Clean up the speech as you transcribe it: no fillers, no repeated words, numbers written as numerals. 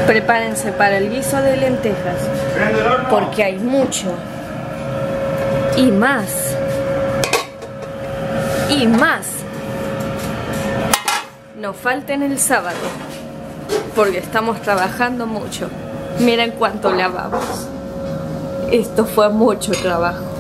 Prepárense para el guiso de lentejas, porque hay mucho y más y más. No falten el sábado, porque estamos trabajando mucho. Miren cuánto lavamos. Esto fue mucho trabajo.